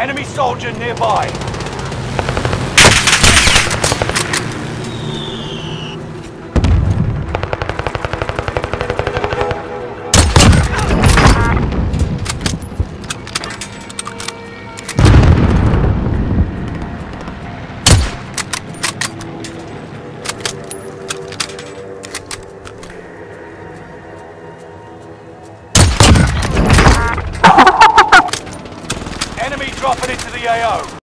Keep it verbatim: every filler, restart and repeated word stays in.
Enemy soldier nearby. Enemy dropping into the A O.